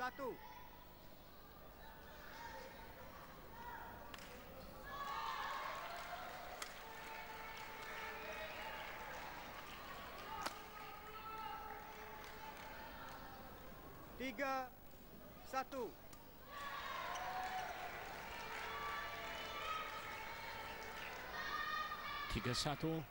1. Tiga, 1. 3-1.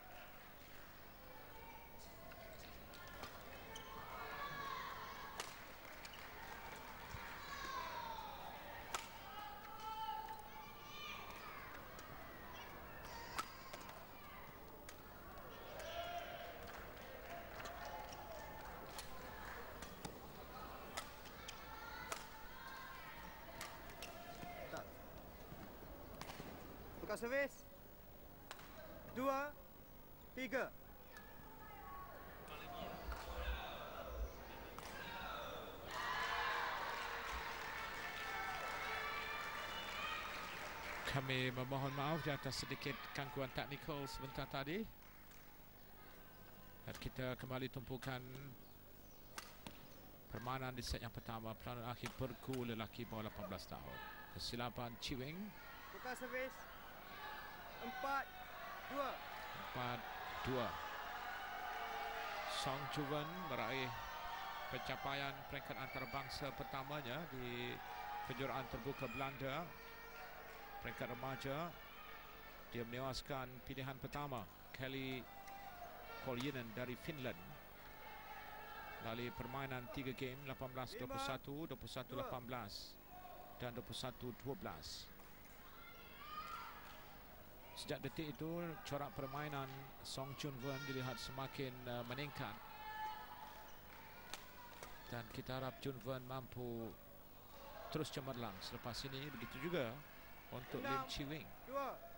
Tukar servis. 2, 3. Kami memohon maaf di atas sedikit gangguan teknikal sebentar tadi. Dan kita kembali tumpukan permainan di set yang pertama. Peranan akhir Pergu lelaki bawah 18 tahun. Kesilapan Chiwing. Tukar servis. 4, 2. 4-2. Song Juven meraih pencapaian peringkat antarabangsa pertamanya di kejuaraan terbuka Belanda peringkat remaja. Dia menewaskan pilihan pertama Kelly Koljinen dari Finland melalui permainan 3 game, 18-21, 21-18 dan 21-12. Sejak detik itu corak permainan Song Juven dilihat semakin meningkat, dan kita harap Juven mampu terus cemerlang selepas ini. Begitu juga untuk Lim Chiwing. 2.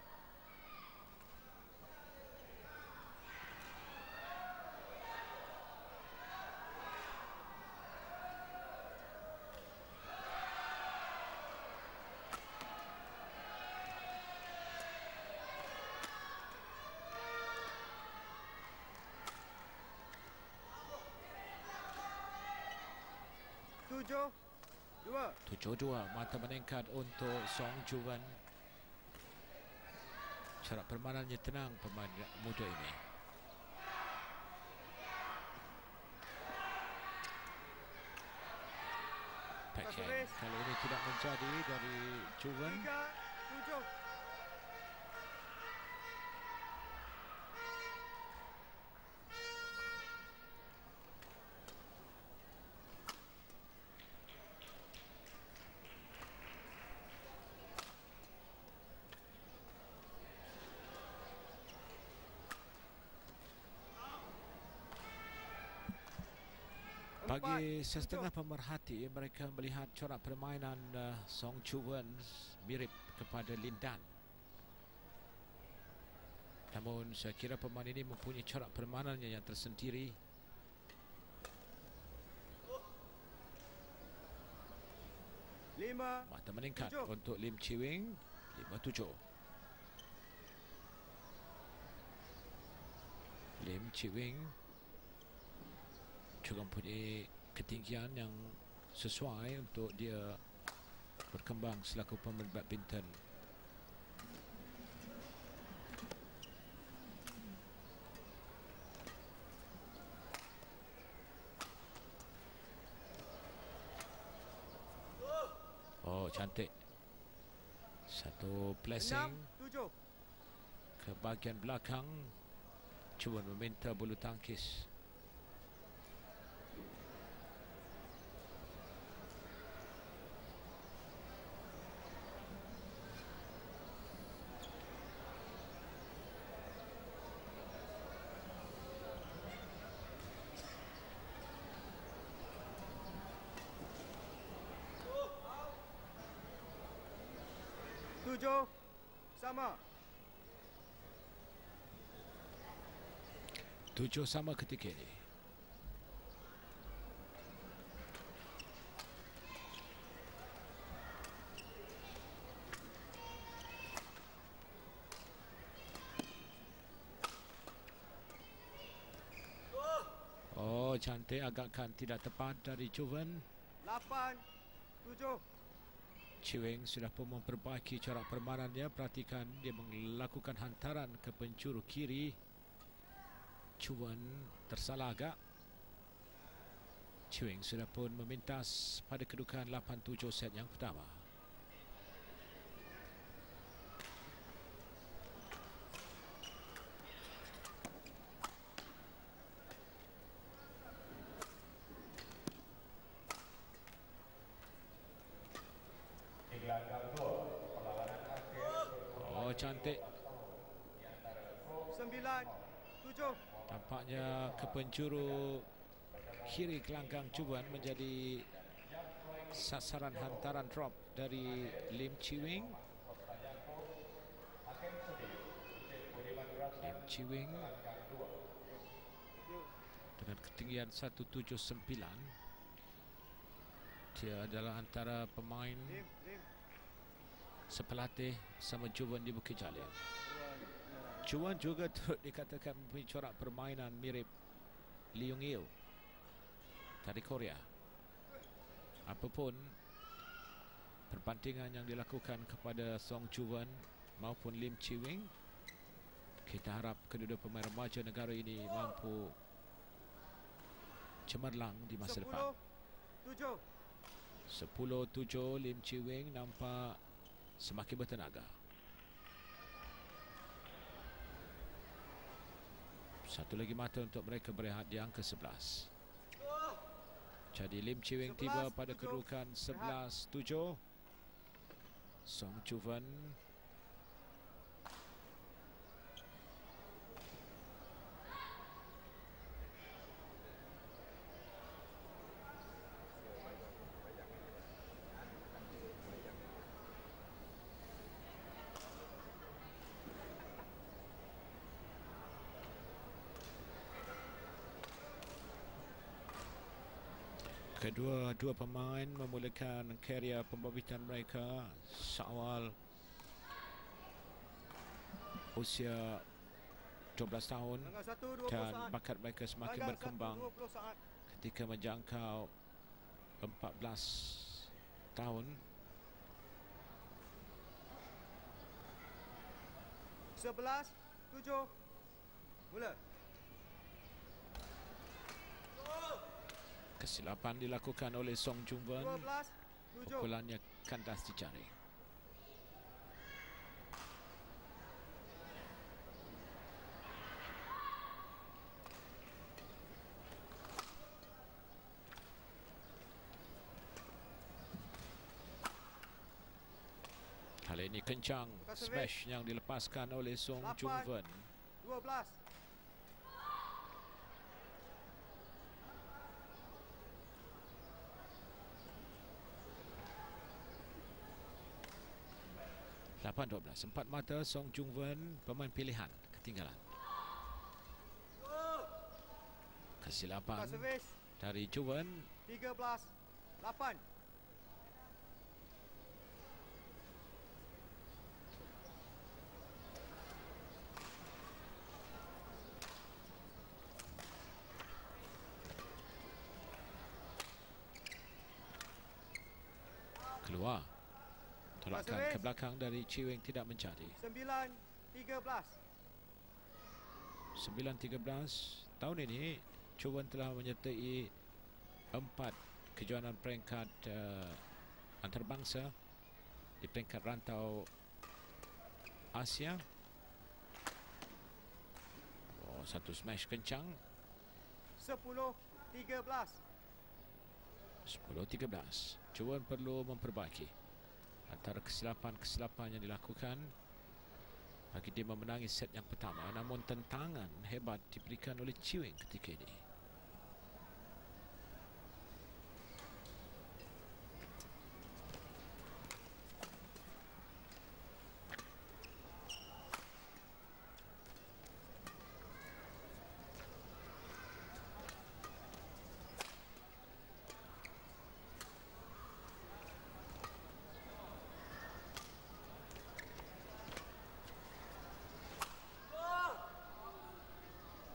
Tujuh, 2. 7-2. Mata meningkat untuk Song Juven. Corak permainannya tenang pemain muda ini. Backhand kali ini tidak menjadi dari Juven. 3, 7. Bagi setengah pemerhati, mereka melihat corak permainan Song Juven mirip kepada Lin Dan. Namun saya kira pemain ini mempunyai corak permainannya yang tersendiri. Mata meningkat 7. untuk Lim Chiwing. 5-7. Lim Chiwing juga mempunyai ketinggian yang sesuai untuk dia berkembang selaku pemain badminton. Oh, cantik. Satu placing 6, 7. ke bahagian belakang. Cuba meminta bulu tangkis. Tujuh, sama. 7 sama ketika ini. Oh, cantik, agakkan tidak tepat dari Juven. 8, 8, 7. Chiweng sudah pun memperbaiki corak permainannya. Perhatikan dia melakukan hantaran ke penjuru kiri. Chuan tersalah agak. Chiweng sudah pun memintas pada kedudukan 8-7 set yang pertama. Oh, cantik. 9, 7. Tampaknya ke penjuru kiri gelanggang Chuan menjadi sasaran hantaran drop dari Lim Chiweng. Lim Chiweng dengan ketinggian 179. Dia adalah antara pemain Lim. sepelatih sama Chuan di Bukit Jalil. Chuan juga turut dikatakan mempunyai corak permainan mirip Lee Yong Il dari Korea. Apapun perbandingan yang dilakukan kepada Song Chuan maupun Lim Chiweng, kita harap kedua pemain remaja negara ini mampu cemerlang di masa depan. 10-7. Lim Chiweng nampak semakin bertenaga. Satu lagi mata untuk mereka berehat di angka 11. Jadi Lim Chiweng tiba pada kedudukan 11-7. Song Chuan Kedua pemain memulakan karier pembabitan mereka seawal usia 12 tahun dan bakat mereka semakin berkembang ketika menjangkau 14 tahun. 11, 7. Mula. Kesilapan dilakukan oleh Song Chuan. 12, 7. Pukulannya kandas dicari. Kali ini kencang smash yang dilepaskan oleh Song Chuan. 12. Empat mata Song Chuan, pemain pilihan, ketinggalan. Kesilapan dari Chuan. 13, 8. Keluar. Tolakan ke belakang dari Chiweng tidak menjadi. 9-13. 9-13. Tahun ini Chuan telah menyertai 4 kejohanan peringkat antarabangsa di peringkat rantau Asia. Oh, satu smash kencang. 10-13. 10-13. Chuan perlu memperbaiki antara kesilapan-kesilapan yang dilakukan bagi dia memenangi set yang pertama. Namun tentangan hebat diberikan oleh Chiweng ketika ini.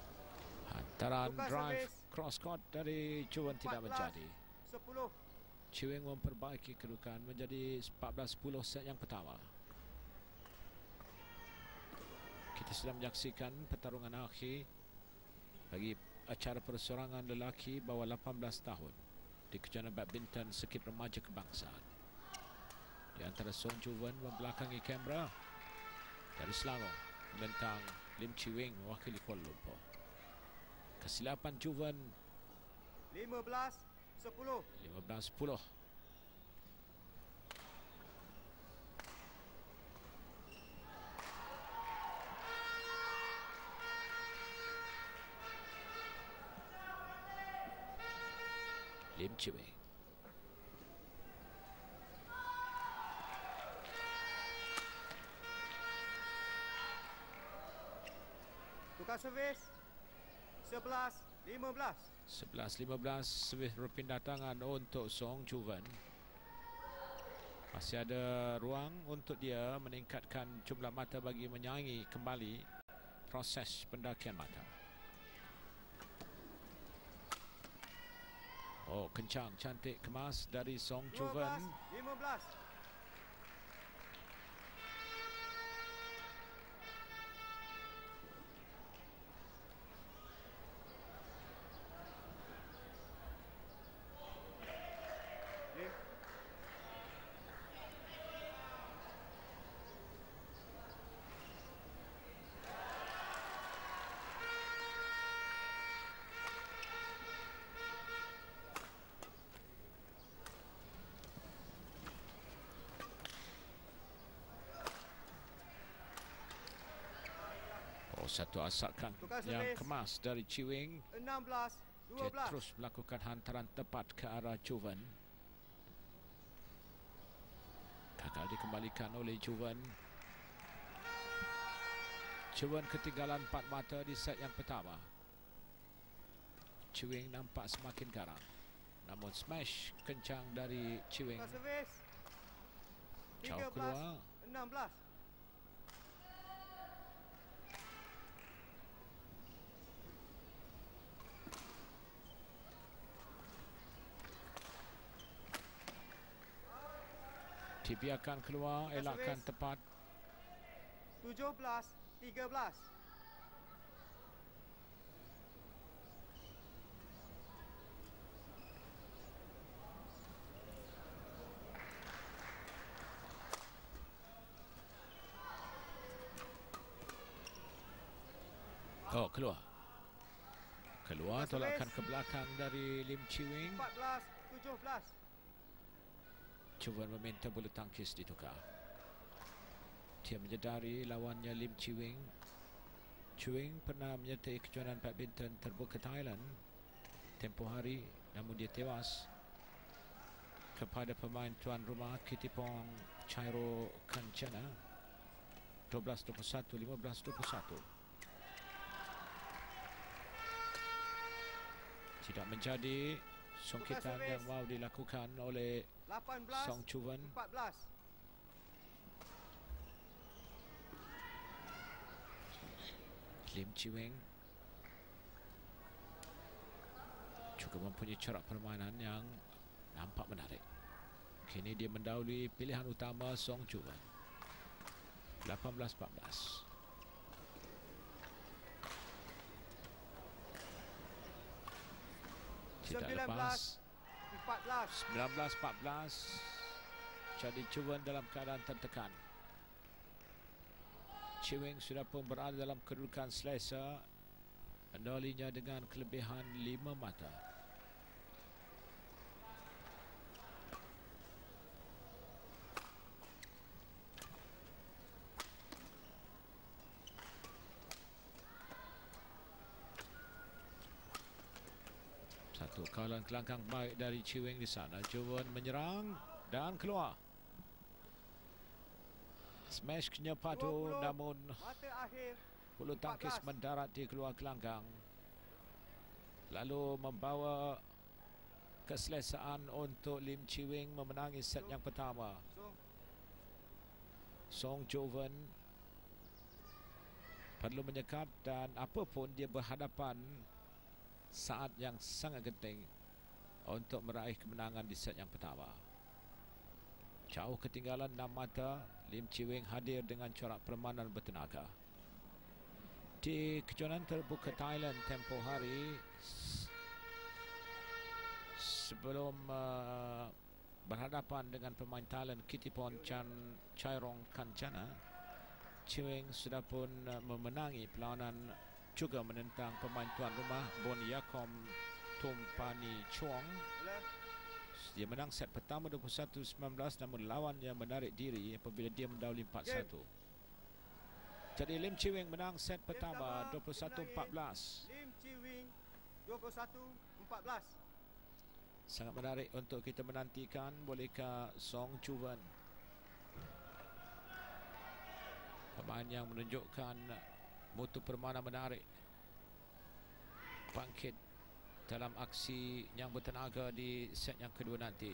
Hantaran drive cross court dari Chuan tidak menjadi. 10. Chiwing memperbaiki kedudukan menjadi 14-10 set yang pertama. Kita sedang menyaksikan pertarungan akhir bagi acara perseorangan lelaki bawah 18 tahun di kejuaraan badminton Sirkuit Remaja Kebangsaan. Di antara Song Juwen membelakangi kamera dari Selangor menentang Lim Chi Wing mewakili Kuala Lumpur. Kesilapan Juwen 15-10. 15-10. Lim Chi Wing. Tukar servis. 11-15. 11-15 servis berpindah tangan untuk Song Juwen. Masih ada ruang untuk dia meningkatkan jumlah mata bagi menyaingi kembali proses pendakian mata. Oh, kencang, cantik, kemas dari Song Juwen. 12-15. Oh, satu asakan Tukar yang servis. kemas dari Chi Wing. 16-12. Dia terus melakukan hantaran tepat ke arah Juwen. Gagal dikembalikan oleh Juwen. Juwen ketinggalan 4 mata di set yang pertama. Chi Wing nampak semakin garang. Namun smash kencang dari Chi Wing. Tukar servis. Jauh keluar. 13-16. Dibiarkan keluar, elakkan servis. tepat. 17-13. Oh, keluar. Keluar, Tukar tolakan servis. ke belakang dari Lim Chi Wing. 14-17. Juwen meminta bulu tangkis ditukar. Dia menyedari lawannya Lim Chi Wing. Chi Wing pernah menyertai kejuaraan badminton terbuka Thailand tempoh hari, namun dia tewas kepada pemain tuan rumah Kittipong Chairo Kancana 12-21, 15-21. Tidak menjadi songkitan servis. yang mau dilakukan oleh 18-14. Song Juwen. Lim Chi Wing juga mempunyai corak permainan yang nampak menarik. Kini dia mendahului pilihan utama Song Juwen. 18-14. Tidak lepas. 14. 19-14. Jadi Juwen dalam keadaan tertekan. Chi Wing sudah pun berada dalam kedudukan selesa, mendahulunya dengan kelebihan 5 mata. Satu kawalan kelangkang baik dari Chi Wing di sana. Juwen menyerang dan keluar. Smashnya padu, 20. namun Mata akhir. bulu tangkis 14. mendarat di keluar gelanggang, lalu membawa keselesaan untuk Lim Chi Wing memenangi set yang pertama. Song Juwen perlu menyekat, dan apapun dia berhadapan saat yang sangat genting, untuk meraih kemenangan di set yang pertama. Jauh ketinggalan 6 mata, Lim Chi Weng hadir dengan corak permainan bertenaga. Di kejohanan terbuka Thailand tempoh hari sebelum berhadapan dengan pemain Thailand Kittipon Chairong Kancana, Chi Weng sudah pun memenangi perlawanan juga menentang pemain tuan rumah Bon Yakom Tumpani Chuang. Dia menang set pertama 21-19, namun lawannya menarik diri apabila dia mendahului 4-1. Jadi Lim Chi Weng menang set pertama 21-14. Lim Chi Weng 21-14. Sangat menarik untuk kita menantikan, bolehkah Song Chuan, pemain yang menunjukkan mutu permainan menarik, bangkit dalam aksi yang bertenaga di set yang kedua nanti.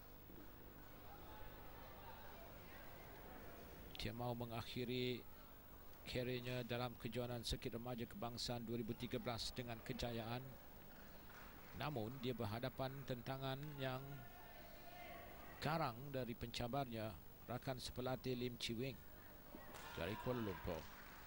Dia mahu mengakhiri kariernya dalam kejohanan Sirkuit Remaja Kebangsaan 2013 dengan kejayaan. Namun dia berhadapan tentangan yang garang dari pencabarnya, rakan sepelatih Lim Chi Weng dari Kuala Lumpur.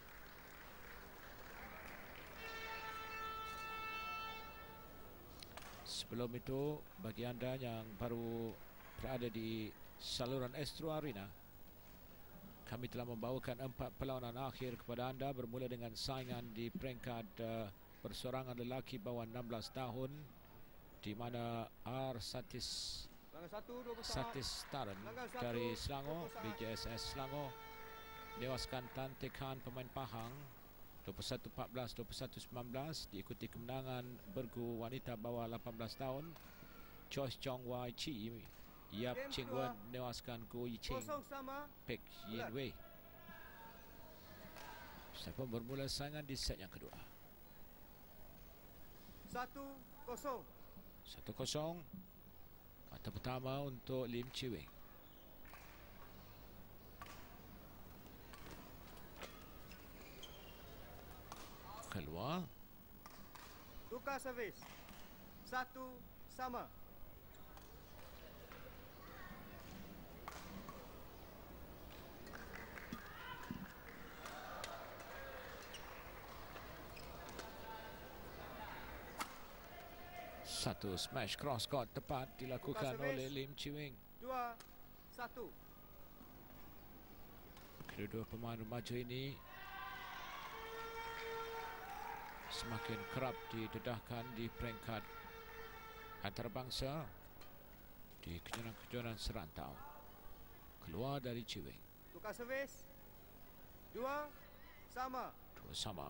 Sebelum itu, bagi anda yang baru berada di saluran Astro Arena, kami telah membawakan 4 perlawanan akhir kepada anda, bermula dengan saingan di peringkat persorangan lelaki bawah 16 tahun, di mana R. Satis Taran dari Selangor, BJSS Selangor, menewaskan Tan Teck Han pemain Pahang 21-14, 21-19, diikuti kemenangan bergu wanita bawah 18 tahun Joyce Chong Wai Chi, Yap Ching Wen menewaskan Go Yi Ching Pek Yin Wei. Siapa bermula saingan di set yang kedua. 1-0. 1-0. Mata pertama untuk Lim Chi Weng. Keluar. Tukar servis. 1-1. Satu smash cross court tepat dilakukan oleh Lim Chi Weng. 2-1. Kedua pemain remaja ini semakin kerap didedahkan di peringkat antarabangsa di kejohanan-kejohanan serantau. Keluar dari Chi Weng. Tukar servis. 2-2. 2-2.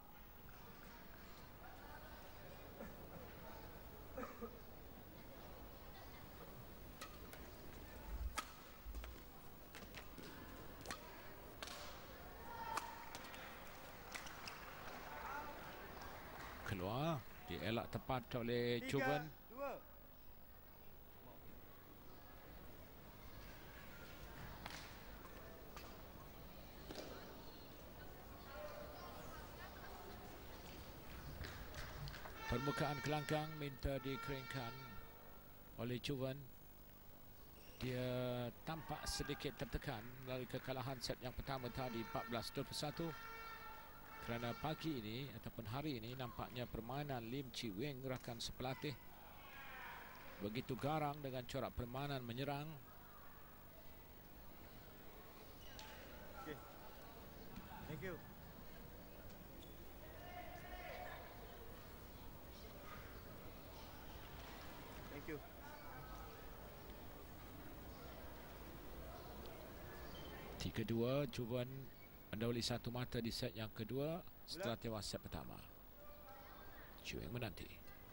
Keluar, dielak tepat oleh Chuan. 3-2. Permukaan kelangkang minta dikeringkan oleh Chuan. Dia tampak sedikit tertekan melalui kekalahan set yang pertama tadi 14-21. Kerana pagi ini ataupun hari ini nampaknya permainan Lim Chi Weng, rakan sepelatih, begitu garang dengan corak permainan menyerang. Okay. Thank you. Thank you. Tiga-dua, Chuan mendahului satu mata di set yang kedua setelah tewas set pertama. Chi Weng menanti.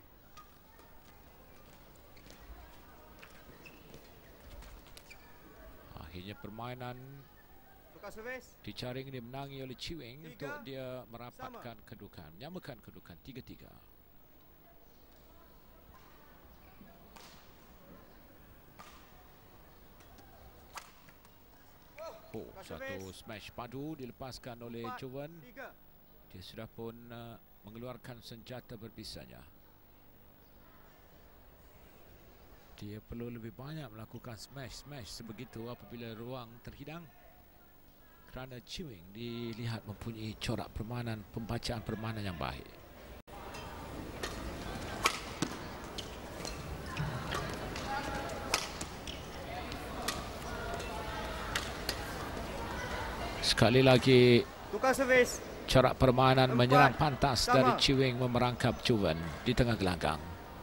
Akhirnya permainan Tukar servis. dijaring dimenangi oleh Chi Weng untuk dia merapatkan sama. kedudukan, menyamakan kedudukan 3-3. Oh, satu smash padu dilepaskan oleh Chuan. 4-3. Dia sudah pun mengeluarkan senjata berpisahnya. Dia perlu lebih banyak melakukan smash sebegitu apabila ruang terhidang. Kerana Chiwing dilihat mempunyai corak permainan, pembacaan permainan yang baik. Sekali lagi Tukar servis. corak permainan 4 menyerang pantas sama. dari Chiwing memerangkap Chuan di tengah gelanggang.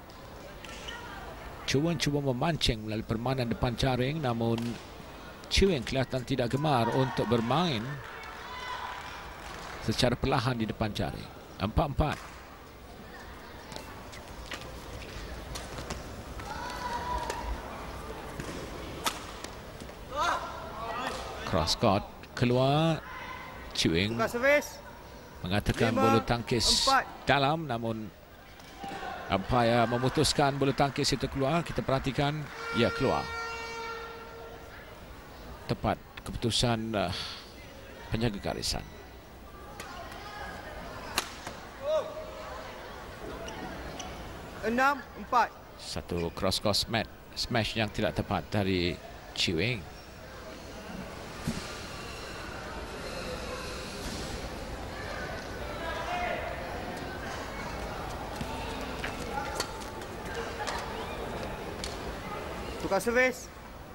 Chuan cuba memancing melalui permainan depan jaring, namun Chiwing kelihatan tidak gemar untuk bermain secara perlahan di depan jaring. 4-4. Cross court keluar. Chiwing Tukar servis. mengatakan 5, bulu tangkis 4. dalam, namun umpire memutuskan bulu tangkis itu keluar. Kita perhatikan, ia keluar. Tepat keputusan penjaga garisan. Enam, 4. Satu cross-court smash yang tidak tepat dari Chiwing. Tukar servis.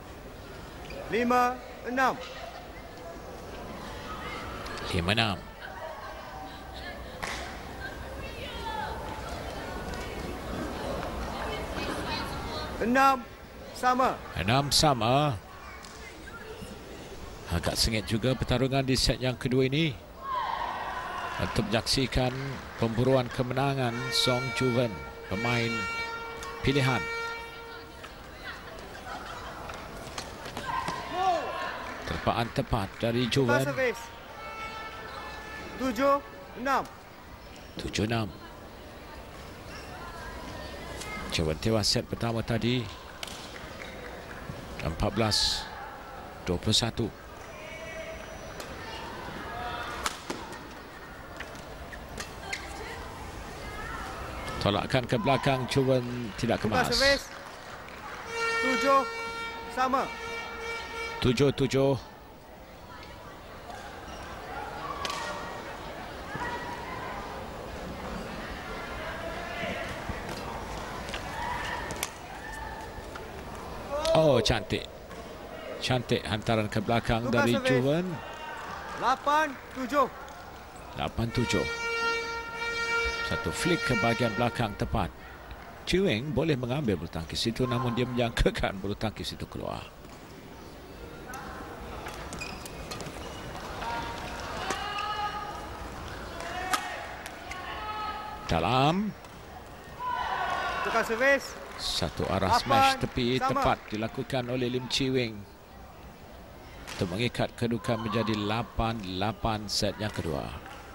5, 6. 5-6. Enam, sama. 6 sama. Agak sengit juga pertarungan di set yang kedua ini. Untuk menyaksikan pemburuan kemenangan Song Chuan, pemain pilihan. Terpaan tepat dari Tukar Chuan. servis. 7, 6. 7-6. Chuan tewas set pertama tadi. 14-21. Tolakkan ke belakang, Chuan tidak Tukar kemas. servis. 7, sama. 7-7. Oh, cantik. Cantik hantaran ke belakang Tukar dari servis. Chuan. 8, 7. 8-7. Satu flick ke bahagian belakang tepat. Chiwing boleh mengambil bulu tangkis itu, namun dia menjangkakan bulu tangkis itu keluar. Dalam. Tukar servis. Satu arah 8, smash tepi sama. tepat dilakukan oleh Lim Chiwing untuk mengikat kedudukan menjadi 8-8 set yang kedua.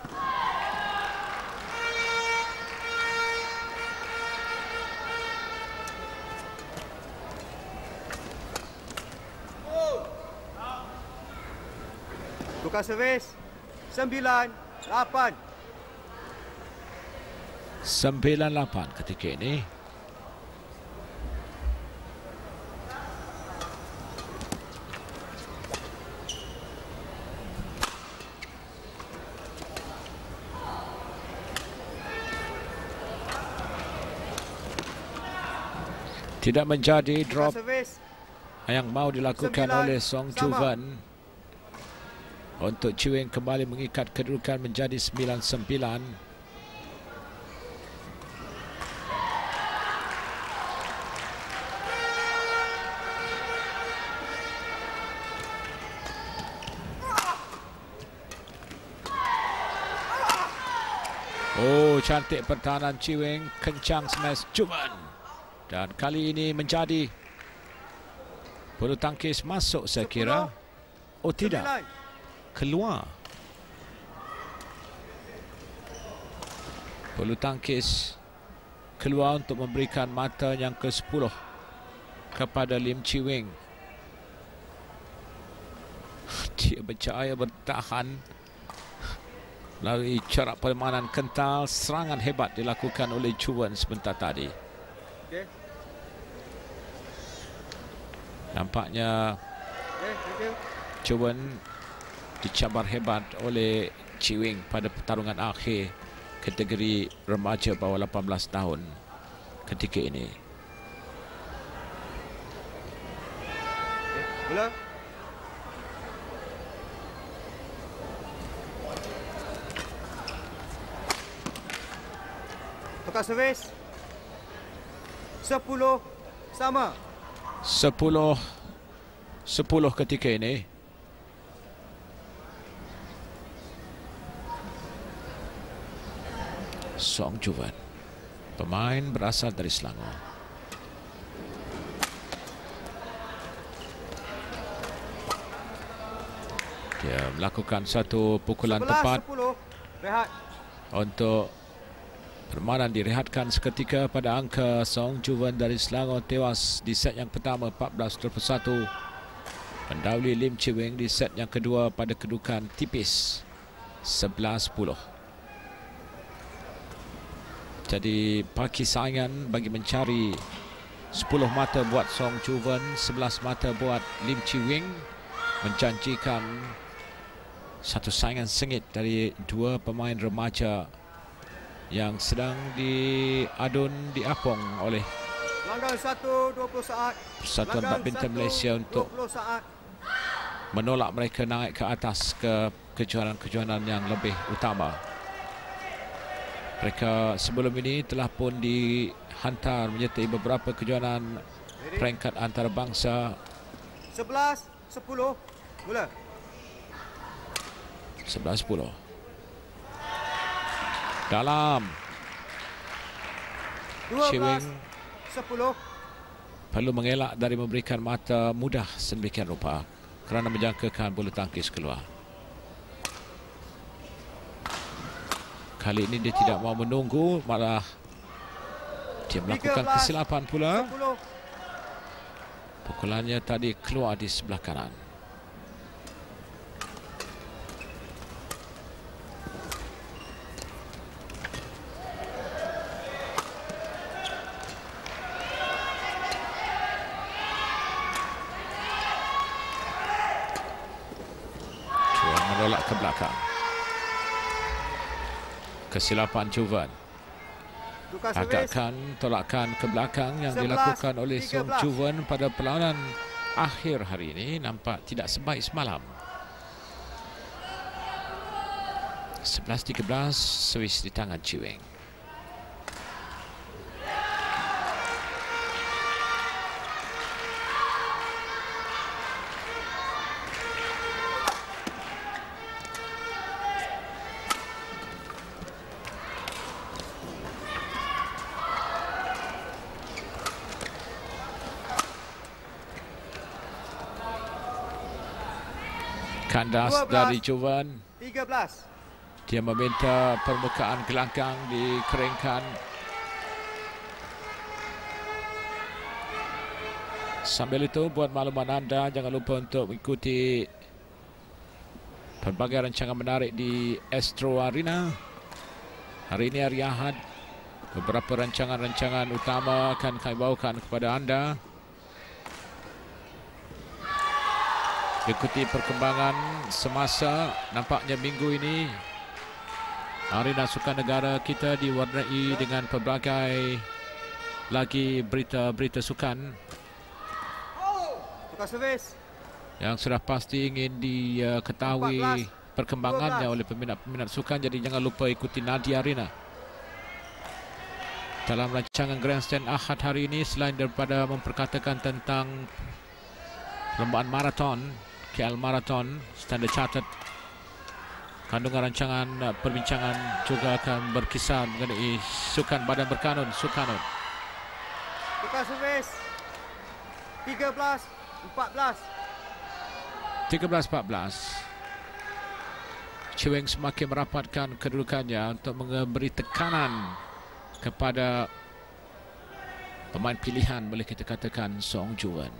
Tukar servis. 9, 8. 9-8 ketika ini. Tidak menjadi Tukar drop servis. yang mau dilakukan 9, oleh Song sama. Chuan untuk Chiwing kembali mengikat kedudukan menjadi 9-9. Oh, cantik pertahanan Chiwing, kencang smash Chuan. Dan kali ini menjadi bulu tangkis masuk saya kira. Oh tidak, 9. keluar. Bulu tangkis keluar untuk memberikan mata yang ke-10 kepada Lim Chiwing. Dia berjaya bertahan melalui corak permainan kental. Serangan hebat dilakukan oleh Chuan sebentar tadi. Okay. Nampaknya Chuwen dicabar hebat oleh Chi Wing pada pertarungan akhir kategori remaja bawah 18 tahun ketika ini. Mula. Tukar servis. 10 sama. 10 ketika ini. Song Juven, pemain berasal dari Selangor. Dia melakukan satu pukulan 11, tepat 10. Rehat. untuk permainan direhatkan seketika pada angka Song Juven dari Selangor tewas di set yang pertama 14-21, mendahului Lim Chi Wing di set yang kedua pada kedudukan tipis 11-10. Jadi paki saingan bagi mencari 10 mata buat Song Juven, 11 mata buat Lim Chi Wing, menjanjikan satu saingan sengit dari dua pemain remaja yang sedang diapung oleh Pelanggan 1, 20 saat. Persatuan Badminton Malaysia untuk 20 saat. menolak mereka naik ke atas ke kejuaraan-kejuaraan yang lebih utama. Mereka sebelum ini telah pun dihantar menyertai beberapa kejuaraan peringkat antarabangsa. 11, 10. Mula. 11-10. Dalam. 12, Chi Wing 10. perlu mengelak dari memberikan mata mudah sedemikian rupa kerana menjangkakan bulu tangkis keluar. Kali ini dia tidak mahu menunggu, malah dia melakukan 13, kesilapan pula. 10. Pukulannya tadi keluar di sebelah kanan. Juven menolak ke belakang. Kesilapan Juven. Tukar servis. Agakkan tolakan ke belakang yang 11, dilakukan oleh Song 13. Juven pada perlawanan akhir hari ini nampak tidak sebaik semalam. 11-13, servis di tangan Chi Wing. Kandas 12. dari Juven. 13. Dia meminta permukaan gelanggang dikeringkan. Sambil itu, buat makluman anda, jangan lupa untuk mengikuti pelbagai rancangan menarik di Astro Arena. Hari ini hari Ahad, beberapa rancangan-rancangan utama akan kami bawakan kepada anda. Ikuti perkembangan semasa. Nampaknya minggu ini Arena Sukan Negara kita diwarnai dengan pelbagai lagi berita-berita sukan Tukar servis. yang sudah pasti ingin diketahui 14, perkembangannya 12. oleh peminat-peminat sukan. Jadi jangan lupa ikuti Nadi Arena. Dalam rancangan Grandstand Ahad hari ini, selain daripada memperkatakan tentang perlombaan maraton, KL Marathon, Standard Chartered, kandungan rancangan perbincangan juga akan berkisar mengenai sukan badan berkanun, Sukanun. Tukar servis. 13, 14. 13-14. Chi Wing semakin merapatkan kedudukannya untuk memberi tekanan kepada pemain pilihan, boleh kita katakan, Song Juven.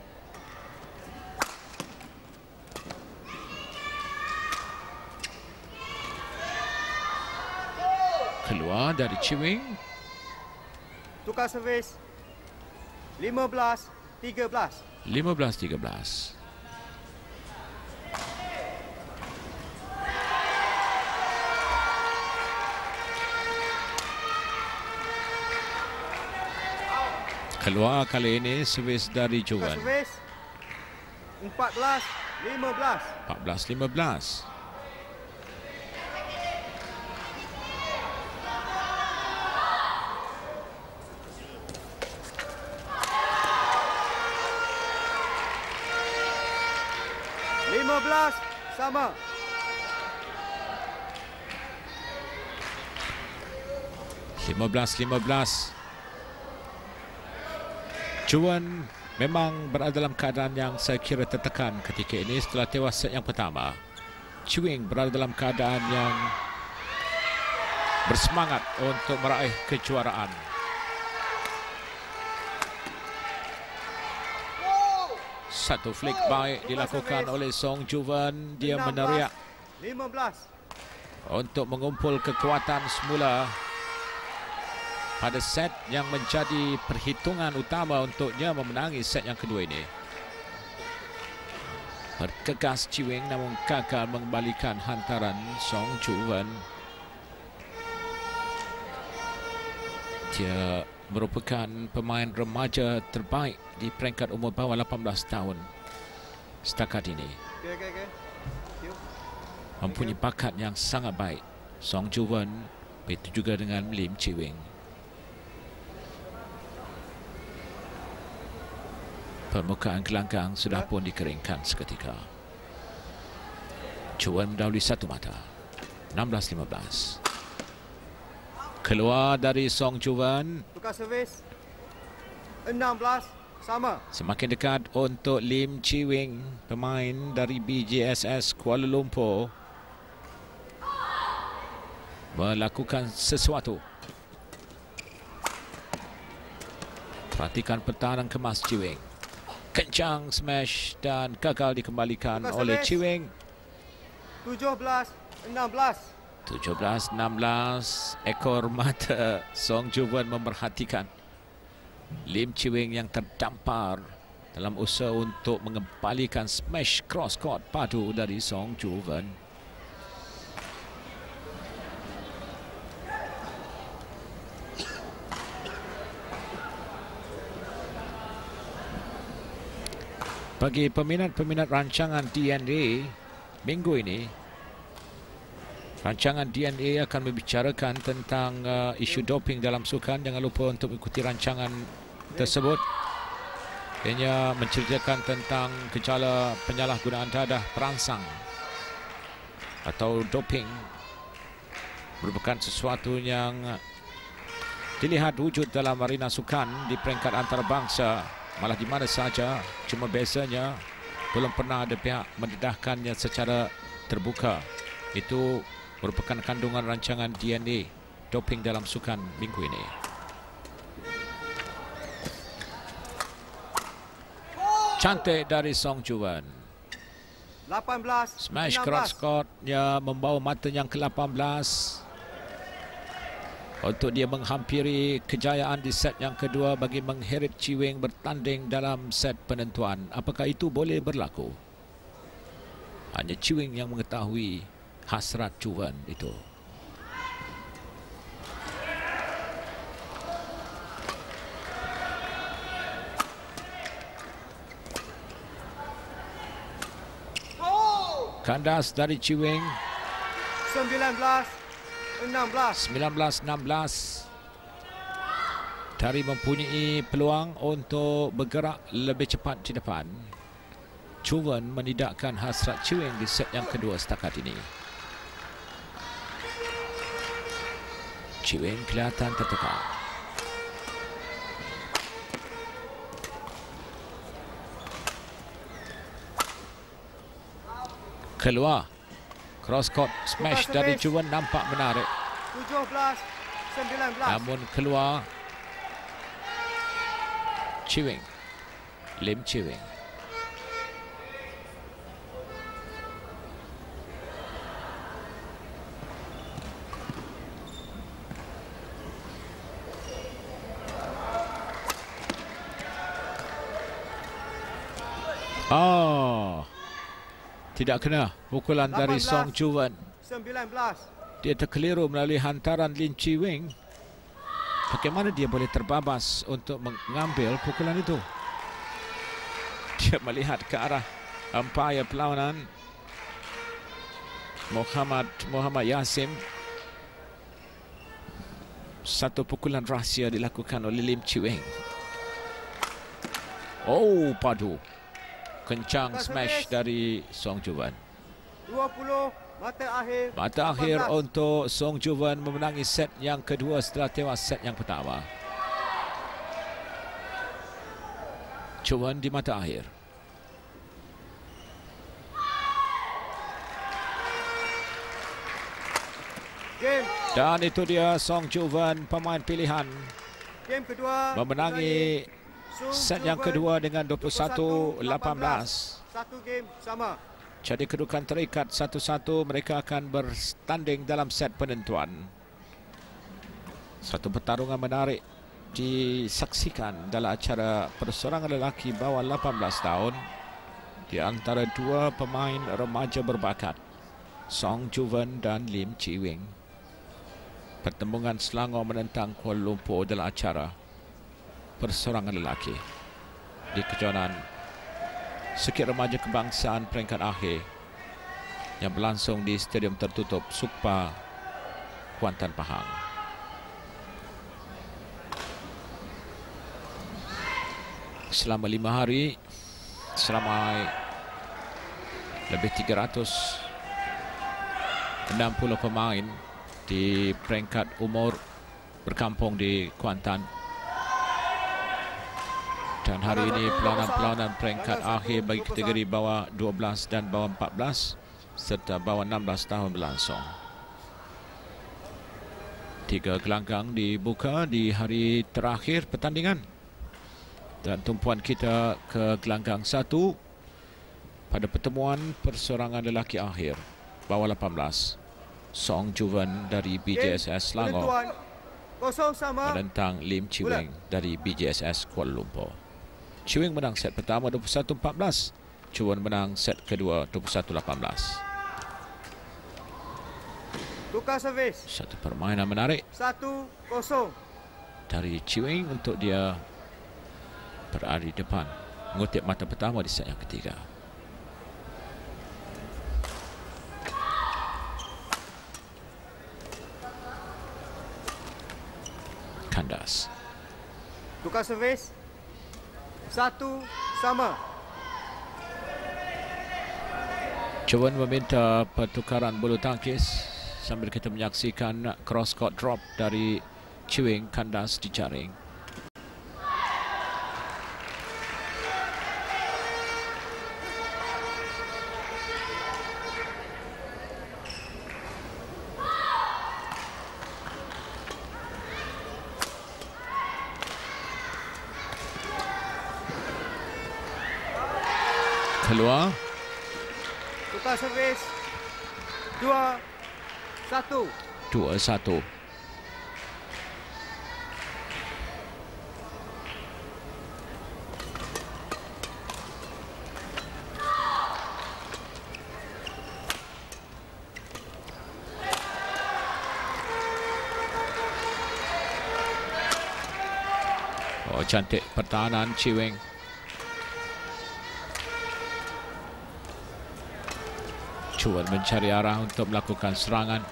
Keluar dari Chi Wing. Tukar servis. 15, 13. 15-13. Keluar kali ini servis dari Tukar Juan. servis. 14-15. 14-15. Sama. 15-15. Juan memang berada dalam keadaan yang saya kira tertekan ketika ini setelah tewas set yang pertama. Chiwing berada dalam keadaan yang bersemangat untuk meraih kejuaraan. Satu flick baik dilakukan oleh Song Juan. Dia meneriak 15. untuk mengumpul kekuatan semula pada set yang menjadi perhitungan utama untuknya memenangi set yang kedua ini. Bergegas Chiwing namun gagal mengembalikan hantaran Song Juan. Dia merupakan pemain remaja terbaik di peringkat umur bawah 18 tahun setakat ini. Okay. Mempunyai bakat yang sangat baik. Song Juan, begitu juga dengan Lim Chiwing. Permukaan gelanggang sudah pun dikeringkan seketika. Juan mendahului satu mata. 16-15. Keluar dari Song Juan. Tukar servis. 16. Sama. Semakin dekat untuk Lim Chiwing, pemain dari BJSS Kuala Lumpur, melakukan sesuatu. Perhatikan pertahanan kemas Chiwing. Kencang smash dan gagal dikembalikan oleh Chiwing. 17-16. 17-16. Ekor mata Song Juan memerhatikan Lim Chiwing yang terdampar dalam usaha untuk mengembalikan smash cross court padu dari Song Juan. Bagi peminat-peminat rancangan DNA minggu ini, rancangan DNA akan membicarakan tentang isu doping dalam sukan. Jangan lupa untuk mengikuti rancangan tersebut. Ianya menceritakan tentang gejala penyalahgunaan dadah perangsang atau doping. Merupakan sesuatu yang dilihat wujud dalam arena sukan di peringkat antarabangsa, malah di mana saja. Cuma bezanya belum pernah ada pihak mendedahkannya secara terbuka. Itu merupakan kandungan rancangan DNA doping dalam sukan minggu ini. Cantik dari Song Juan. 18. Smash 16. cross court-nya membawa mata yang ke-18 untuk dia menghampiri kejayaan di set yang kedua bagi mengheret Chiwing bertanding dalam set penentuan. Apakah itu boleh berlaku? Hanya Chiwing yang mengetahui hasrat Juan itu. Kandas dari Chiwing. 19-16. 19-16. Tari mempunyai peluang untuk bergerak lebih cepat di depan. Juan menidakkan hasrat Chiwing di set yang kedua setakat ini. Chiwing kelihatan tertekan. Keluar. Cross court smash dari Juan nampak menarik. 17-19. Namun keluar Chiwing. Lim Chiwing. Oh, tidak kena pukulan dari 18. Song Juwen. 19. Dia terkeliru melalui hantaran Lim Chi Weng. Bagaimana dia boleh terbabas untuk mengambil pukulan itu? Dia melihat ke arah umpire perlawanan Muhammad Yasim. Satu pukulan rahsia dilakukan oleh Lim Chi Weng. Oh, padu. Kencang smash dari Song Juwen. 20. Mata akhir. Mata akhir untuk Song Juwen memenangi set yang kedua setelah tewas set yang pertama. Juwen di mata akhir. Game. Dan itu dia Song Juwen, pemain pilihan, Game kedua. memenangi set yang kedua dengan 21-18. Satu game sama. Jadi kedudukan terikat 1-1. Mereka akan bertanding dalam set penentuan. Satu pertarungan menarik disaksikan dalam acara perseorangan lelaki bawah 18 tahun di antara dua pemain remaja berbakat, Song Juwen dan Lim Chi Weng. Pertembungan Selangor menentang Kuala Lumpur dalam acara perseorangan lelaki di kejohanan Sikit Remaja Kebangsaan peringkat akhir yang berlangsung di Stadium Tertutup Sukpa, Kuantan, Pahang. Selama 5 hari, selama lebih 360 pemain di peringkat umur berkampung di Kuantan. Dan hari ini perlawanan peringkat akhir bagi kategori bawah 12 dan bawah 14 serta bawah 16 tahun berlangsung. 3 gelanggang dibuka di hari terakhir pertandingan. Dan tumpuan kita ke gelanggang 1 pada pertemuan perseorangan lelaki akhir bawah 18. Song Juwen dari BJSS Selangor menentang Lim Chi Weng dari BJSS Kuala Lumpur. Chi Weng menang set pertama 21-14. Juwen menang set kedua 21-18. Tukar servis. Satu permainan menarik 1-0. dari Chi Weng untuk dia berada di depan, mengutip mata pertama di set yang ketiga. Kandas. Tukar servis. 1 sama. Juwen meminta pertukaran bulu tangkis sambil kita menyaksikan cross court drop dari Chi Weng. Kandas di jaring. Keluar. Tukar servis. 2-1. 2-1. Oh, cantik pertahanan Chi Weng. Juwen mencari arah untuk melakukan serangan.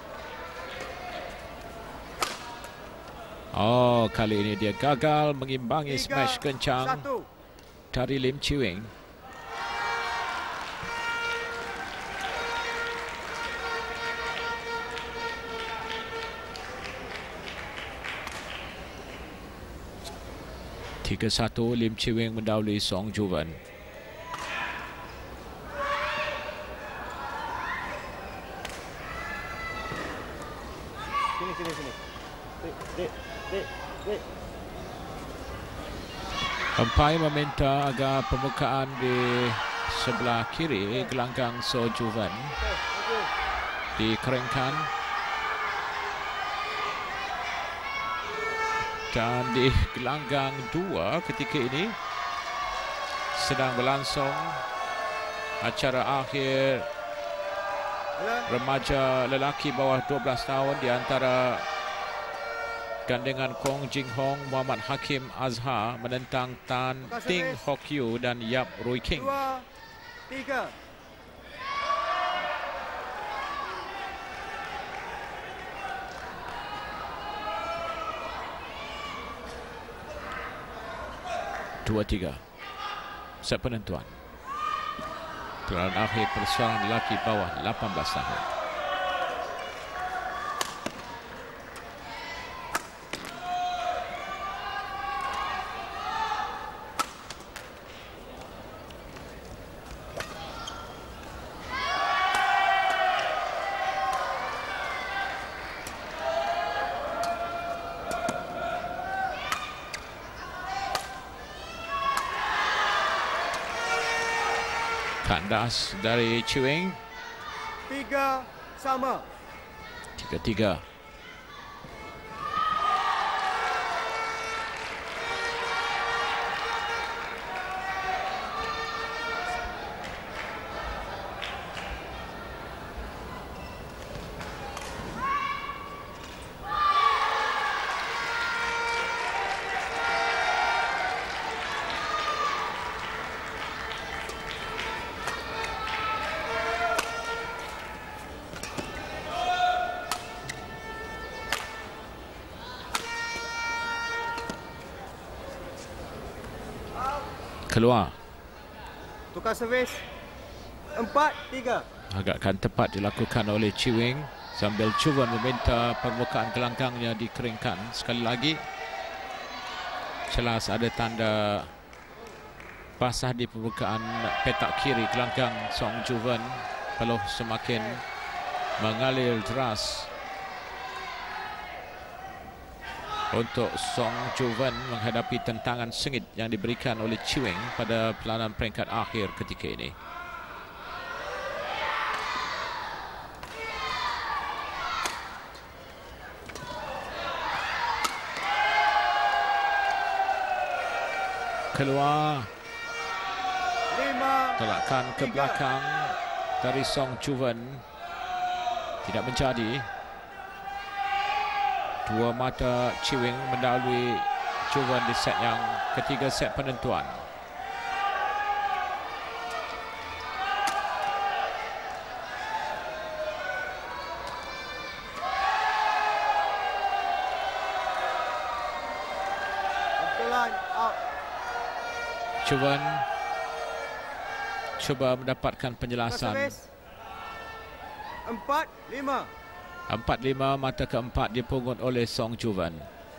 Oh, kali ini dia gagal mengimbangi smash kencang 1. dari Lim Chi Weng. Tiga satu, Lim Chi Weng mendahului Song Juwen. Sini. Dek. Umpire meminta agar pembukaan di sebelah kiri gelanggang So Juwen dikeringkan. Dan di gelanggang 2 ketika ini sedang berlangsung acara akhir Bola. remaja lelaki bawah 12 tahun di antara gandengan Kong Jing Hong, Muhammad Hakim Azhar menentang Tan Ting Hock Yu dan Yap Roy King. 2, 3. Dua tiga. Set penentuan. Gelaran akhir persoalan lelaki bawah 18 tahun. Kandas dari Chiwing. 3 sama. 3-3. Keluar. Tukar servis. 4-3. Agakkan tepat dilakukan oleh Chiwing sambil cuba meminta permukaan gelanggangnya dikeringkan sekali lagi. Jelas ada tanda basah di permukaan petak kiri gelanggang Song Juven. Peluh semakin mengalir deras untuk Song Juven menghadapi tentangan sengit yang diberikan oleh Chiwing pada pelanan peringkat akhir ketika ini. Keluar. 5. Tolakan ke belakang dari Song Juven tidak menjadi. Dua mata Chiwing mendahului Juven di set yang ketiga, set penentuan. Pukulan out. Juven cuba mendapatkan Tukar penjelasan. servis. 4-5. 4-5, mata keempat dipungut oleh Song Juven.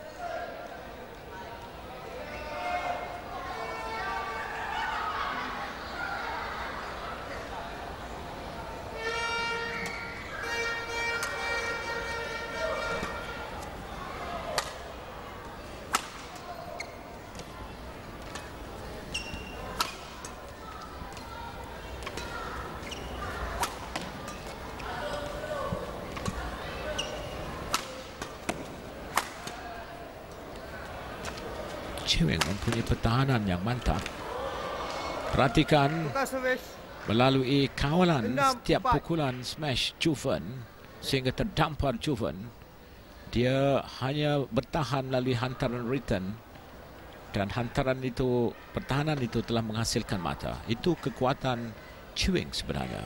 Chiwing mempunyai pertahanan yang mantap. Perhatikan Tukar servis. melalui kawalan 6-4. setiap pukulan smash Juven sehingga terdampar Juven. Dia hanya bertahan melalui hantaran return dan hantaran itu, pertahanan itu telah menghasilkan mata. Itu kekuatan Chiwing sebenarnya.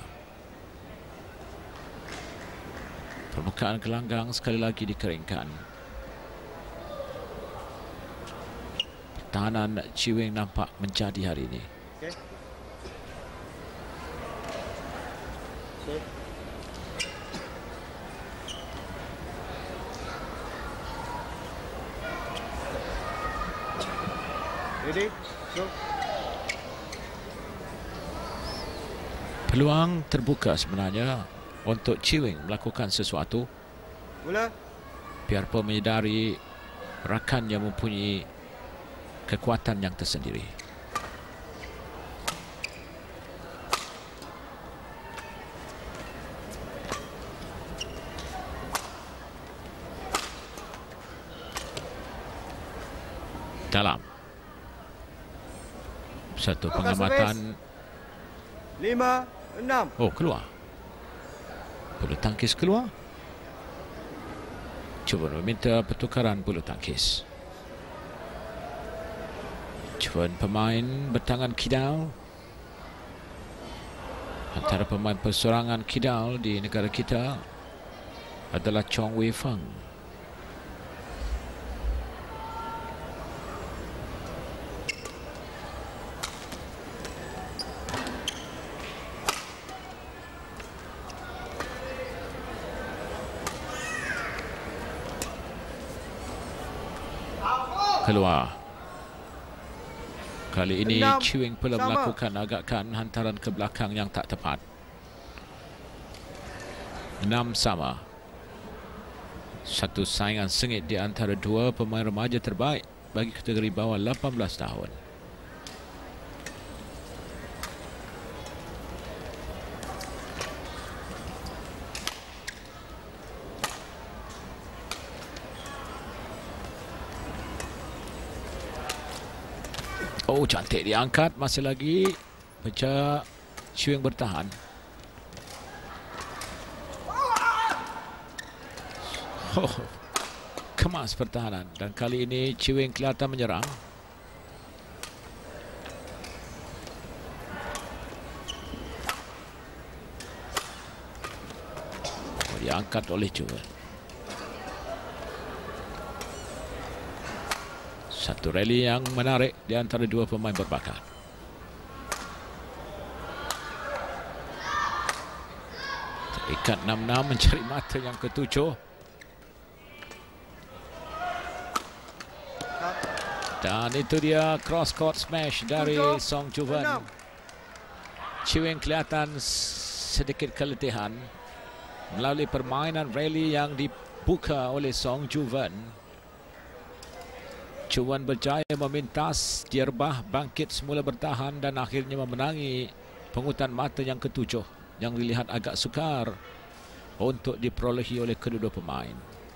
Permukaan gelanggang sekali lagi dikeringkan. Pertahanan Chiwing nampak menjadi hari ini. Okey. Okey. Ready? Go. Peluang terbuka sebenarnya untuk Chiwing melakukan sesuatu. Mula. Biarpun menyedari rakannya mempunyai kekuatan yang tersendiri. Dalam satu pengamatan 5, 6. Oh, keluar. Bulu tangkis keluar. Cuba meminta pertukaran bulu tangkis. Cuba pemain bertangan kidal. Antara pemain persorangan kidal di negara kita adalah Chong Wei Feng. Keluar. Kali ini Chiwing pula melakukan agakan hantaran ke belakang yang tak tepat. 6 sama. Satu saingan sengit di antara dua pemain remaja terbaik bagi kategori bawah 18 tahun. Oh, cantik diangkat. Masih lagi pecah. Chiwing bertahan. Oh, kemas pertahanan. Dan kali ini Chiwing kelihatan menyerang. Oh, diangkat oleh Chiwing. Satu rally yang menarik di antara dua pemain berbakat. Terikat 6-6 mencari mata yang ketujuh. Dan itu dia cross court smash dari Song Juven. Chiwing kelihatan sedikit keletihan melalui permainan rally yang dibuka oleh Song Juven. Chuan berjaya memintas, dia rebah, bangkit semula bertahan dan akhirnya memenangi pungutan mata yang ketujuh yang dilihat agak sukar untuk diperolehi oleh kedua-dua pemain.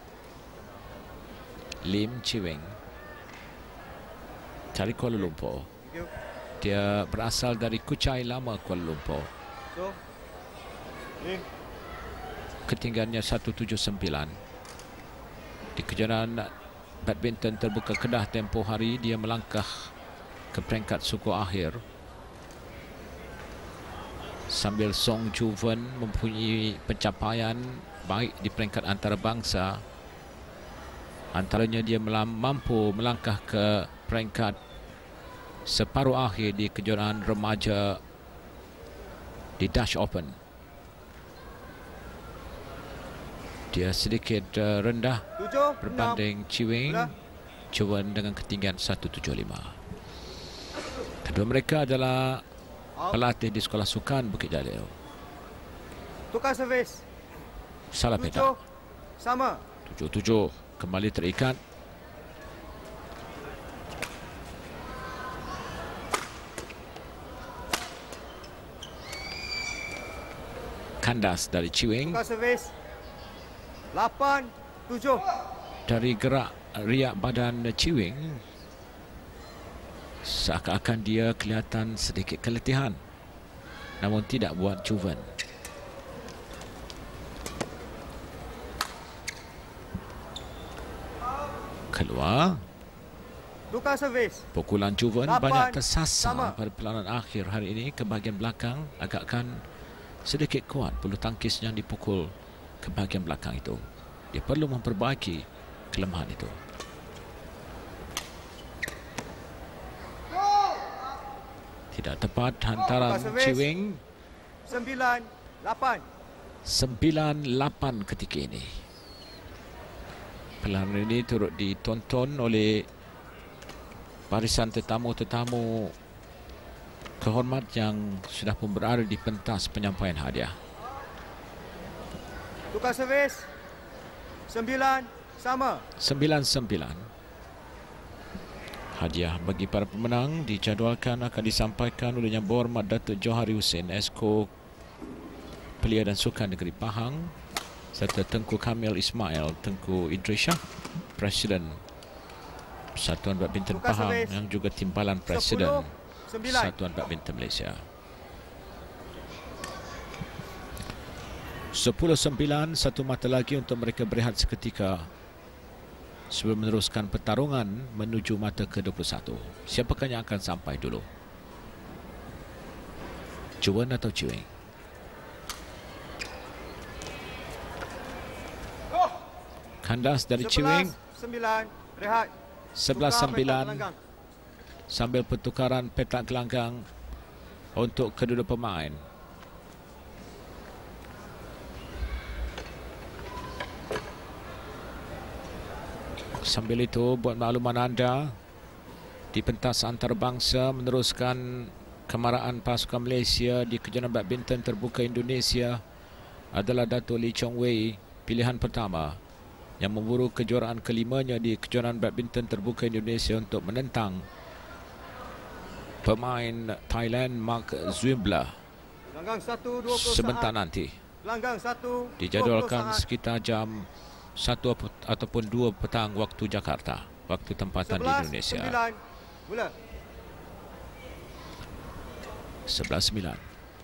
Lim Chiwing dari Kuala Lumpur. Dia berasal dari Kuchai Lama, Kuala Lumpur. Ketinggiannya 179. Di kejuaraan badminton terbuka Kedah tempoh hari, dia melangkah ke peringkat suku akhir. Sambil Song Juven mempunyai pencapaian baik di peringkat antarabangsa. Antaranya dia mampu melangkah ke peringkat separuh akhir di kejuaraan remaja di Dutch Open. Dia sedikit rendah berbanding Chiwing. Chuan dengan ketinggian 175. Kedua mereka adalah pelatih di Sekolah Sukan Bukit Jalil. Tukar servis. Salah petak. Sama. 7-7. Kembali terikat. Kandas dari Chiwing. Tukar servis. 8-7. Dari gerak riak badan Chiwing, seakan-akan dia kelihatan sedikit keletihan, namun tidak buat Juven. Keluar. Tukar servis. Pukulan Juven 8 banyak tersasar sama. pada pelanan akhir hari ini ke bahagian belakang. Agakkan sedikit kuat bulu tangkis yang dipukul ke bahagian belakang itu. Dia perlu memperbaiki kelemahan itu. Tidak tepat hantaran Chiwing. 9-8. 9-8 ketika ini. Pelajaran ini turut ditonton oleh barisan tetamu-tetamu kehormat yang sudah pun berada di pentas penyampaian hadiah. Tukar servis. 9 sama. 9-9. Hadiah bagi para pemenang dijadualkan akan disampaikan oleh Yang Berhormat Datuk Johari Hussein, Esko Belia dan Sukan Negeri Pahang, serta Tengku Kamil Ismail, Tengku Idris Shah, Presiden Persatuan Badminton Pahang yang juga timbalan Presiden 10-9. Persatuan Badminton Malaysia. 10-9, satu mata lagi untuk mereka berehat seketika sebelum meneruskan pertarungan menuju mata ke-21. Siapakah yang akan sampai dulu? Juan atau Chiwing? Kandas dari Chiwing. 11-9, rehat. 11-9 sambil pertukaran petak gelanggang untuk kedua pemain. Sambil itu, buat makluman anda, di pentas antarabangsa meneruskan kemarahan pasukan Malaysia di kejuaraan badminton terbuka Indonesia adalah Dato' Lee Chong Wei, pilihan pertama yang memburu kejuaraan kelimanya di kejuaraan badminton terbuka Indonesia untuk menentang pemain Thailand Mark Zwimbler Langgang 1:20 sebentar saat. nanti. Langgang 1:20 Dijadualkan saat. sekitar jam 1 ataupun 2 petang waktu Jakarta, waktu tempatan di Indonesia. 11-9, mula. 11-9.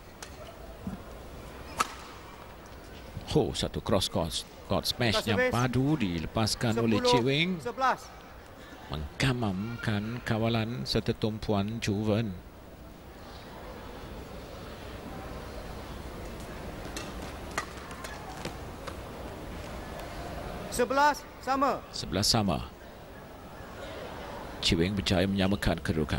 Satu cross court smash yang padu dilepaskan oleh Chiwing, 11. mengkamamkan kawalan serta tumpuan Juven. Sama. 11 sama. Chiwing berjaya menyamakan kedudukan.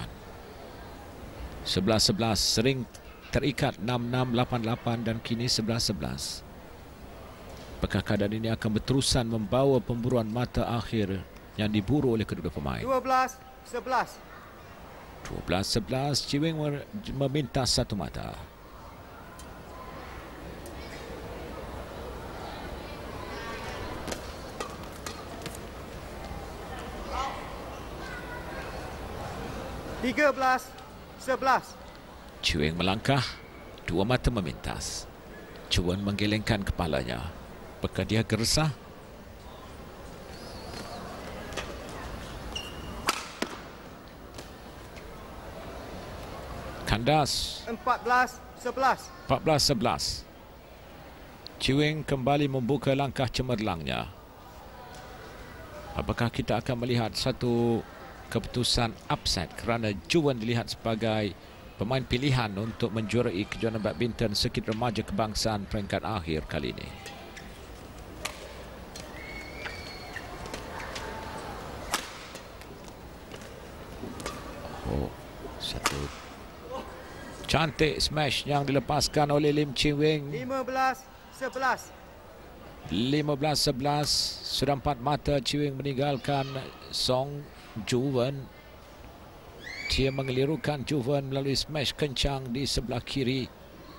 11-11, sering terikat 6-6, 8-8 dan kini 11-11. Apakah keadaan ini akan berterusan membawa pemburuan mata akhir yang diburu oleh kedua pemain? 12-11. 12-11, Chiwing meminta satu mata. Tiga-belas, 11. Chiwing melangkah, dua mata memintas. Juan menggelengkan kepalanya. Apakah dia gersah? Kandas. 14-11. 14-11. Chiwing kembali membuka langkah cemerlangnya. Apakah kita akan melihat satu keputusan upset kerana Juan dilihat sebagai pemain pilihan untuk menjuarai kejuaraan badminton Sirkuit Remaja Kebangsaan peringkat akhir kali ini? Satu cantik smash yang dilepaskan oleh Lim Chiwing. 15-11. 15-11, sudah 4 mata Chiwing meninggalkan Song Juven. Dia mengelirukan Juven melalui smash kencang di sebelah kiri.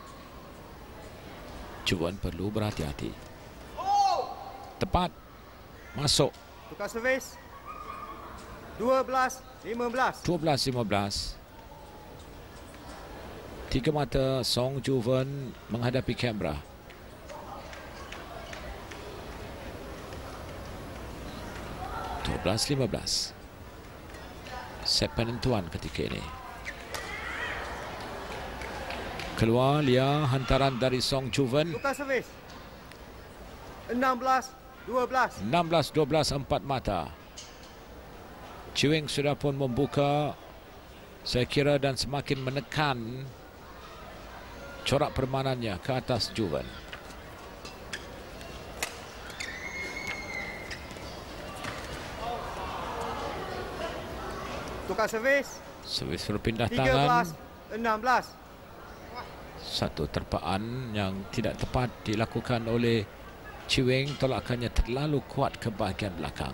Juven perlu berhati-hati. Tepat. Masuk. Tukar servis. 12-15. 12-15. 3 mata Song Juven menghadapi kamera. (12-15). Set penentuan ketika ini. Keluar Lia, hantaran dari Song Juven. Tukar servis. 16-12. 16-12, 4 mata. Chiwing sudah pun membuka, saya kira, dan semakin menekan corak permainannya ke atas Juven. Tukar servis. Servis berpindah tangan. 13-16. Satu terpaan yang tidak tepat dilakukan oleh Chiwing. Tolakannya terlalu kuat ke bahagian belakang.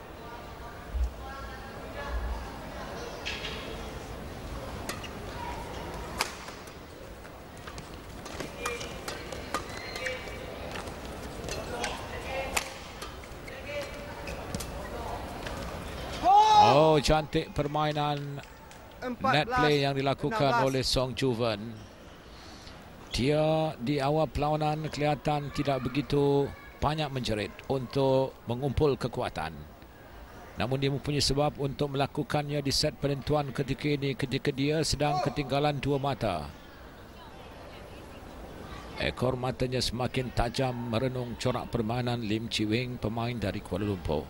Oh, cantik permainan net play yang dilakukan 16. oleh Song Juven. Dia di awal perlawanan kelihatan tidak begitu banyak menjerit untuk mengumpul kekuatan. Namun dia mempunyai sebab untuk melakukannya di set penentuan ketika ini, ketika dia sedang ketinggalan 2 mata. Ekor matanya semakin tajam merenung corak permainan Lim Chi Weng, pemain dari Kuala Lumpur.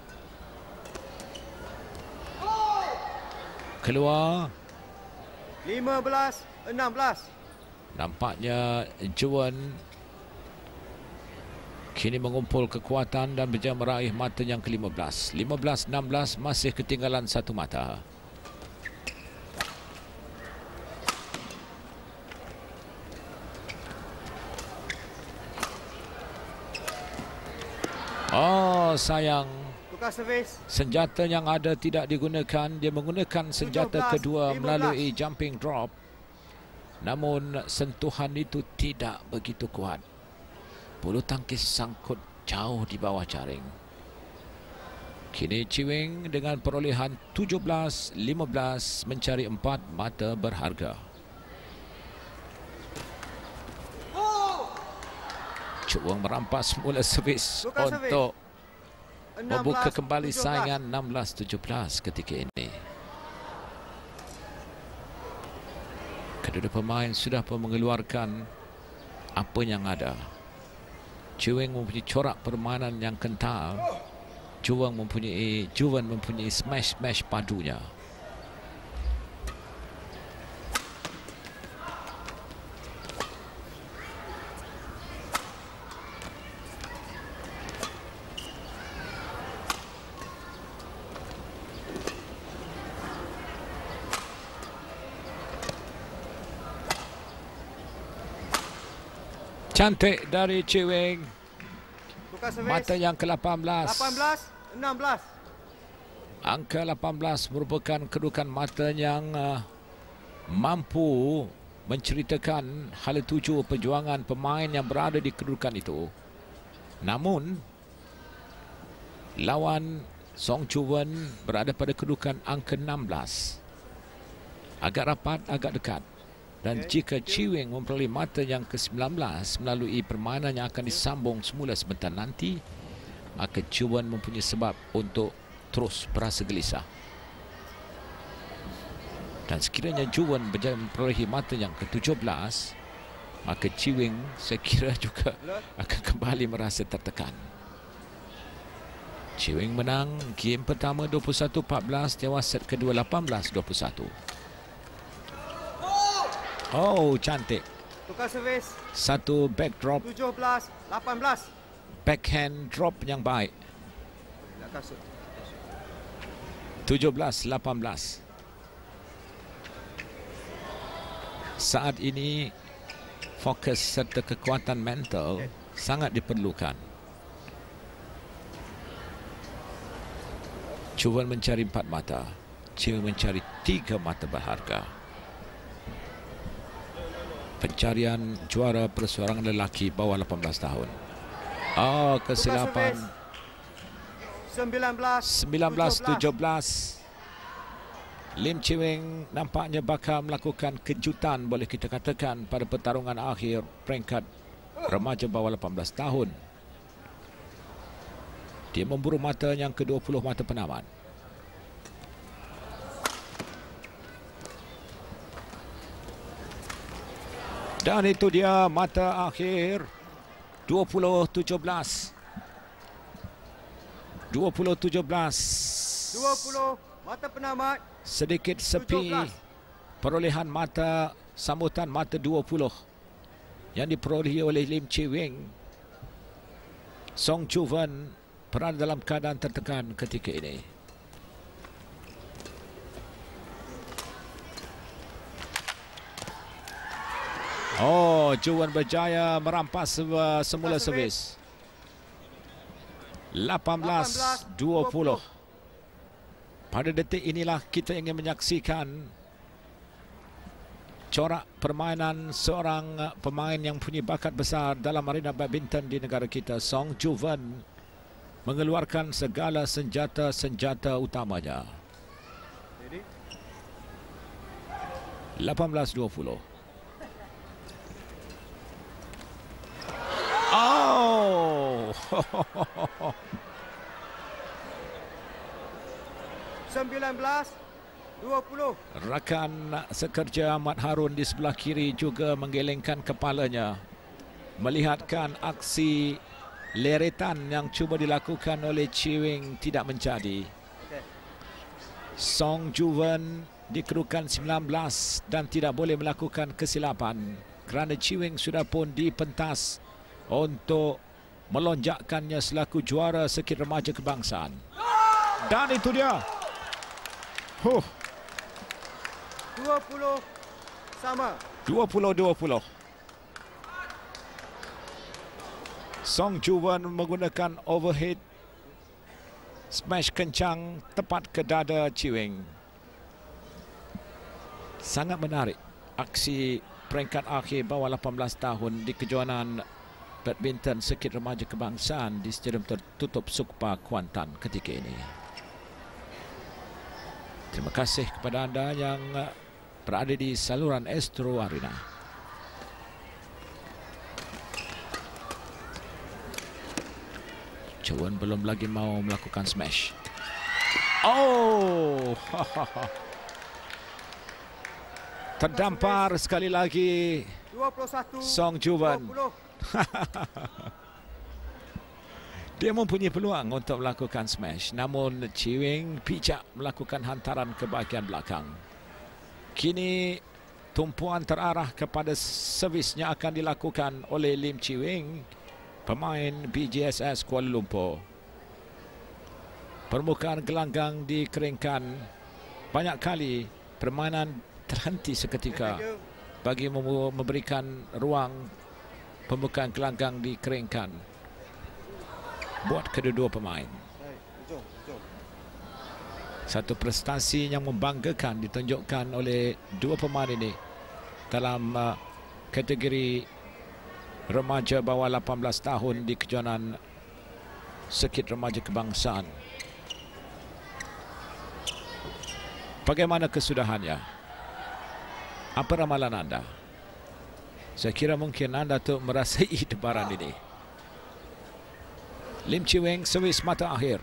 Keluar. 15-16. Nampaknya Juan kini mengumpul kekuatan dan berjaya meraih mata yang ke-15. 15-16, masih ketinggalan satu mata. Oh, sayang. Tukar servis. Senjata yang ada tidak digunakan. Dia menggunakan senjata 17, kedua 15. melalui jumping drop. Namun sentuhan itu tidak begitu kuat. Bulu tangkis sangkut jauh di bawah jaring. Kini Chi Weng dengan perolehan 17-15 mencari 4 mata berharga. Cuk Weng merampas semula servis untuk membuka kembali 17. saingan 16-17 ketika ini. Kedua pemain sudah pun mengeluarkan apa yang ada. Chi Weng mempunyai corak permainan yang kental. Juan mempunyai smash padunya. Cantik dari Chi Weng. Tukar servis. Mata yang ke-18. 18-16. Angka 18 merupakan kedudukan mata yang mampu menceritakan hala tuju perjuangan pemain yang berada di kedudukan itu. Namun, lawan Song Chu Wan berada pada kedudukan angka 16. Agak rapat, agak dekat. Dan jika Chi Weng memperoleh mata yang ke-19 melalui permainan yang akan disambung semula sebentar nanti, maka Chi Wan mempunyai sebab untuk terus berasa gelisah. Dan sekiranya Chi Wan berjaya memperolehi mata yang ke-17, maka Chi Weng saya kira juga akan kembali merasa tertekan. Chi Weng menang game pertama 21-14, tewas set kedua 18-21. Oh, cantik. Tukar servis. Satu back drop, 17-18. backhand drop yang baik. 17-18. Saat ini fokus serta kekuatan mental sangat diperlukan. Cuba mencari 4 mata. Cuba mencari 3 mata berharga. Pencarian juara perseorangan lelaki bawah 18 tahun. Oh, kesilapan. 19-17. Lim Chi Weng nampaknya bakal melakukan kejutan, boleh kita katakan, pada pertarungan akhir peringkat remaja bawah 18 tahun. Dia memburu mata yang ke-20 mata penamat. Dan itu dia mata akhir 20-17. 20-17. 20 mata penamat. Sedikit sepi 17. perolehan mata, sambutan mata 20 yang diperolehi oleh Lim Chi Weng. Song Chu Wan berada dalam keadaan tertekan ketika ini. Oh, Chu Wan berjaya merampas semula servis. 18-20. Pada detik inilah kita ingin menyaksikan corak permainan seorang pemain yang punya bakat besar dalam arena badminton di negara kita. Song Chu Wan mengeluarkan segala senjata-senjata utamanya. 18-20. Oh. 19-20. Rakan sekerja Ahmad Harun di sebelah kiri juga menggelengkan kepalanya. melihatkan aksi leretan yang cuba dilakukan oleh Chi Wing tidak menjadi. Song Juven dikerukan 19 dan tidak boleh melakukan kesilapan kerana Chi Wing sudah pun dipentas untuk melonjakkannya selaku juara Sirkuit Remaja Kebangsaan. Dan itu dia. 20 sama. 20-20. Song Juven menggunakan overhead smash kencang tepat ke dada Chi Wing. Sangat menarik aksi peringkat akhir bawah 18 tahun di kejohanan badminton Sirkuit Remaja Kebangsaan di Stadium Tertutup Sukpa Kuantan ketika ini. Terima kasih kepada anda yang berada di saluran Astro Arena. Juven belum lagi mau melakukan smash. Oh, terdampar sekali lagi 21. Song Juven. 20. Dia mempunyai peluang untuk melakukan smash, namun Chi Wing bijak melakukan hantaran ke bahagian belakang. Kini tumpuan terarah kepada servis yang akan dilakukan oleh Lim Chi Wing, pemain BJSS Kuala Lumpur. Permukaan gelanggang dikeringkan. Banyak kali permainan terhenti seketika bagi memberikan ruang permukaan gelanggang dikeringkan buat kedua-dua pemain. Satu prestasi yang membanggakan ditunjukkan oleh dua pemain ini dalam kategori remaja bawah 18 tahun di kejohanan Sirkuit Remaja Kebangsaan. Bagaimana kesudahannya? Apa ramalan anda? Saya kira mungkin anda tu merasai debaran ini. Lim Chi Wing servis mata akhir.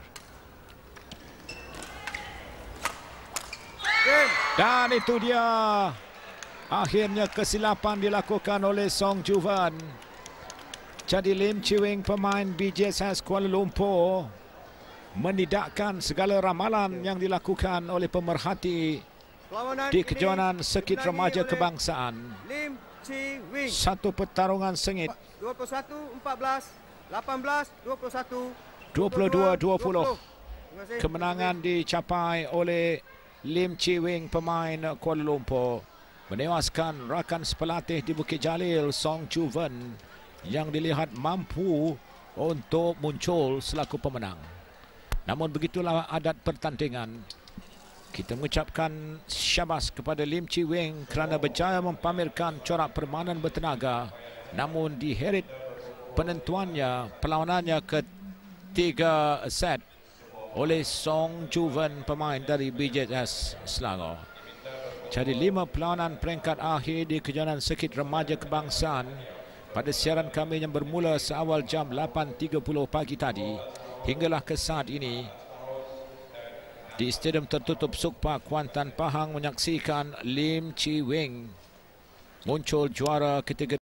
Dan itu dia. Akhirnya kesilapan dilakukan oleh Song Juven. Jadi Lim Chi Wing, pemain BJSS Kuala Lumpur, menidakkan segala ramalan yang dilakukan oleh pemerhati di kejohanan Sirkuit Remaja Kebangsaan. Lim Chi Wing. Satu pertarungan sengit. 21-14. 18-21. 22-20. Kemenangan dicapai oleh Lim Chi Wing, pemain Kuala Lumpur, menewaskan rakan sepelatih di Bukit Jalil, Song Juven, yang dilihat mampu untuk muncul selaku pemenang. Namun begitulah adat pertandingan. Kita mengucapkan syabas kepada Lim Chi Wing kerana berjaya mempamerkan corak permainan bertenaga, namun diheret penentuannya, perlawanannya ketiga set oleh Song Juven, pemain dari BJS Selangor. Jadi 5 perlawanan peringkat akhir di kejohanan Sirkuit Remaja Kebangsaan pada siaran kami yang bermula seawal jam 8.30 pagi tadi hinggalah ke saat ini di Stadium Tertutup Sukpa Kuantan, Pahang, menyaksikan Lim Chi Wing muncul juara ketiga